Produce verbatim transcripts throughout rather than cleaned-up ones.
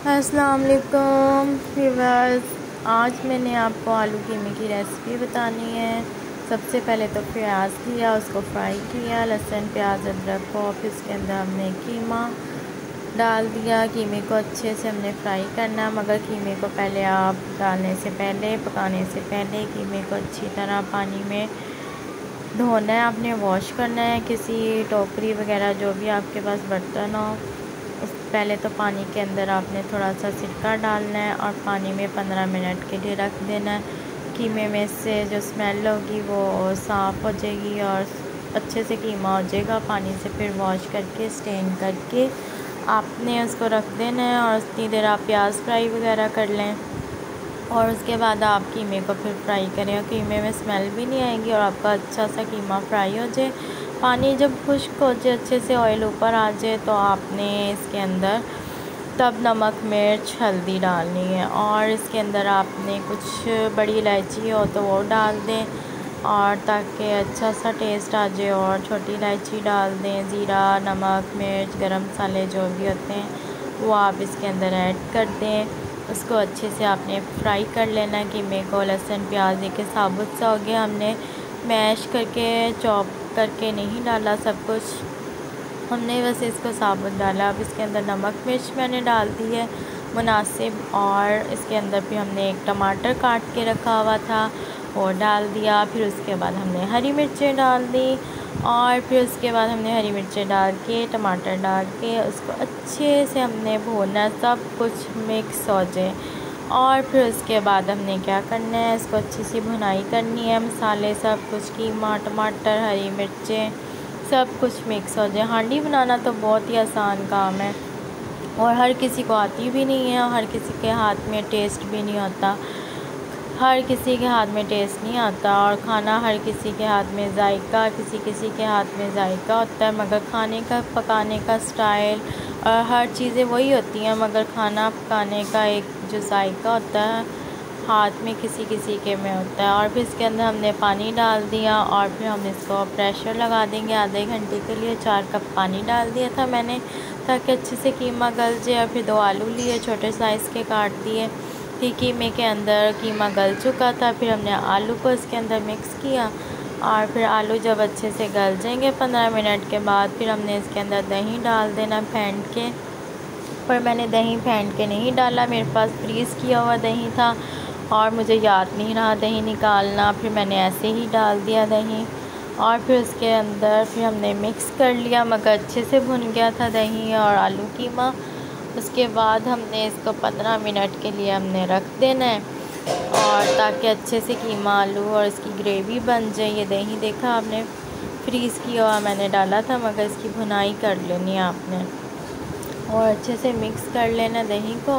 अस्सलाम वालेकुम व्यूअर्स, आज मैंने आपको आलू कीमे की रेसिपी बतानी है। सबसे पहले तो प्याज लिया, उसको फ्राई किया, लहसुन प्याज अदरक को, फिर उसके अंदर हमने कीमा डाल दिया। कीमे को अच्छे से हमने फ्राई करना, मगर कीमे को पहले आप डालने से पहले, पकाने से पहले कीमे को अच्छी तरह पानी में धोना है, आपने वॉश करना है। किसी टोकरी वगैरह जो भी आपके पास बर्तन हो, उस पहले तो पानी के अंदर आपने थोड़ा सा सिरका डालना है और पानी में पंद्रह मिनट के लिए रख देना है। कीमे में से जो स्मेल होगी वो साफ़ हो जाएगी और अच्छे से कीमा हो जाएगा। पानी से फिर वॉश करके स्टेन करके आपने उसको रख देना है और उतनी देर आप प्याज फ्राई वगैरह कर लें और उसके बाद आप कीमे को फिर फ्राई करें और कीमे में स्मेल भी नहीं आएगी और आपका अच्छा सा कीमा फ्राई हो जाए। पानी जब खुश्क हो जाए, अच्छे से ऑयल ऊपर आ जाए, तो आपने इसके अंदर तब नमक मिर्च हल्दी डालनी है और इसके अंदर आपने कुछ बड़ी इलायची हो तो वो डाल दें और ताकि अच्छा सा टेस्ट आ जाए, और छोटी इलायची डाल दें। ज़ीरा, नमक, मिर्च, गरम मसाले जो भी होते हैं वो आप इसके अंदर ऐड कर दें। उसको अच्छे से आपने फ्राई कर लेना। कीमे को लहसुन प्याज के साबुत सा हो गया, हमने मैश करके चॉप करके नहीं डाला सब कुछ, हमने बस इसको साबुत डाला। अब इसके अंदर नमक मिर्च मैंने डाल दी है मुनासिब, और इसके अंदर फिर हमने एक टमाटर काट के रखा हुआ था वो डाल दिया। फिर उसके बाद हमने हरी मिर्चें डाल दी और फिर उसके बाद हमने हरी मिर्चें डाल के टमाटर डाल के उसको अच्छे से हमने भूनना, सब कुछ मिक्स हो जाए। और फिर उसके बाद हमने क्या करना है, इसको अच्छी सी भुनाई करनी है। मसाले सब कुछ, कीमा, टमाटर, हरी मिर्चें सब कुछ मिक्स हो जाए। हांडी बनाना तो बहुत ही आसान काम है और हर किसी को आती भी नहीं है और हर किसी के हाथ में टेस्ट भी नहीं होता। हर किसी के हाथ में टेस्ट नहीं आता और खाना हर किसी के हाथ में जायका, किसी किसी के हाथ में जायका होता है, मगर खाने का पकाने का स्टाइल और हर चीज़ें वही होती हैं, मगर खाना पकाने का एक जो जायका होता है हाथ में किसी किसी के में होता है। और फिर इसके अंदर हमने पानी डाल दिया और फिर हम इसको प्रेशर लगा देंगे आधे घंटे के लिए। चार कप पानी डाल दिया था मैंने ताकि अच्छे से कीमा गल जाए। और फिर दो आलू लिए, छोटे साइज़ के काट दिए। फिर कीमे के अंदर कीमा गल चुका था, फिर हमने आलू को इसके अंदर मिक्स किया और फिर आलू जब अच्छे से गल जाएंगे पंद्रह मिनट के बाद, फिर हमने इसके अंदर दही डाल देना फेंट के। पर मैंने दही फेंट के नहीं डाला, मेरे पास फ्रीज़ किया हुआ दही था और मुझे याद नहीं रहा दही निकालना, फिर मैंने ऐसे ही डाल दिया दही। और फिर उसके अंदर फिर हमने मिक्स कर लिया, मगर अच्छे से भुन गया था दही और आलू कीमा। उसके बाद हमने इसको पंद्रह मिनट के लिए हमने रख देना है और ताकि अच्छे से कीमा आलू और इसकी ग्रेवी बन जाए। ये दही देखा आपने फ्रीज़ किया हुआ मैंने डाला था, मगर इसकी भुनाई कर लेनी है आपने और अच्छे से मिक्स कर लेना दही को।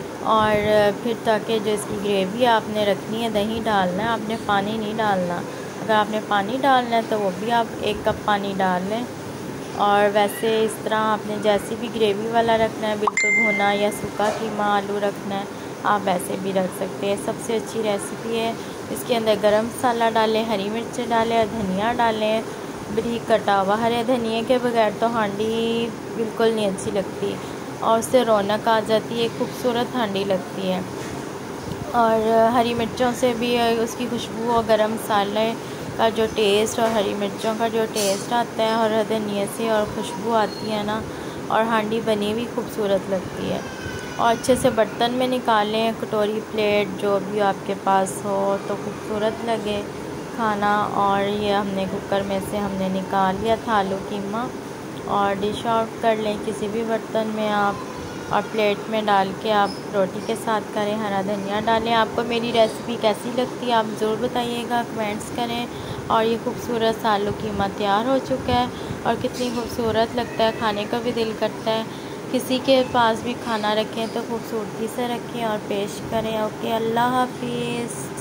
और फिर ताकि जो इसकी ग्रेवी आपने रखनी है, दही डालना है, आपने पानी नहीं डालना। अगर आपने पानी डालना है तो वो भी आप एक कप पानी डाल लें। और वैसे इस तरह आपने जैसी भी ग्रेवी वाला रखना है, बिल्कुल भुना या सूखा कीमा आलू रखना है, आप वैसे भी रख सकते हैं। सबसे अच्छी रेसिपी है। इसके अंदर गरम मसाला डालें, हरी मिर्चें डालें, धनिया डालें, बारीक कटा हुआ। हरे धनिए के बगैर तो हांडी बिल्कुल नहीं अच्छी लगती और उससे रौनक आ जाती है, खूबसूरत हांडी लगती है। और हरी मिर्चों से भी उसकी खुशबू और गरम मसाले का जो टेस्ट और हरी मिर्चों का जो टेस्ट आता है और धनिया से और खुशबू आती है ना, और हांडी बनी भी खूबसूरत लगती है। और अच्छे से बर्तन में निकालें, कटोरी प्लेट जो भी आपके पास हो तो खूबसूरत लगे खाना। और ये हमने कुकर में से हमने निकाल लिया था आलू कीमा और डिश आउट कर लें किसी भी बर्तन में आप, और प्लेट में डाल के आप रोटी के साथ करें, हरा धनिया डालें। आपको मेरी रेसिपी कैसी लगती है आप ज़रूर बताइएगा, कमेंट्स करें। और ये खूबसूरत सा आलू कीमा तैयार हो चुका है और कितनी खूबसूरत लगता है, खाने का भी दिल करता है। किसी के पास भी खाना रखें तो खूबसूरती से रखें और पेश करें। ओके, अल्लाह हाफिज़।